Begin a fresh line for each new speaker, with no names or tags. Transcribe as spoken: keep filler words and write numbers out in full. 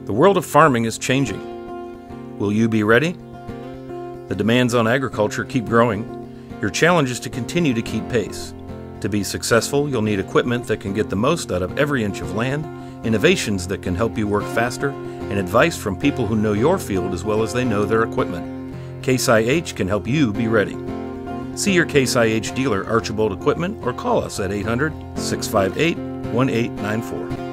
The world of farming is changing. Will you be ready? The demands on agriculture keep growing. Your challenge is to continue to keep pace. To be successful, you'll need equipment that can get the most out of every inch of land, innovations that can help you work faster, and advice from people who know your field as well as they know their equipment. Case I H can help you be ready. See your Case I H dealer, Archbold Equipment, or call us at eight hundred, six five eight, one eight nine four.